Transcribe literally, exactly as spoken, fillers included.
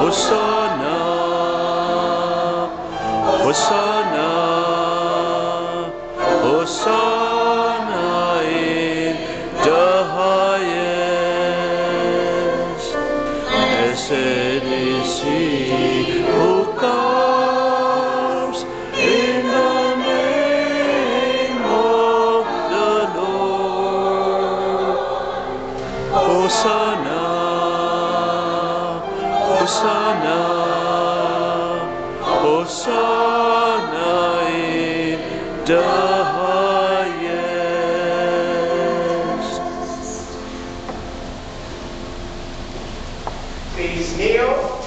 Hosanna, Hosanna, Hosanna in the highest. Blessed is he who comes in the name of the Lord. Hosanna, Hosanna, Hosanna in the highest. Please kneel.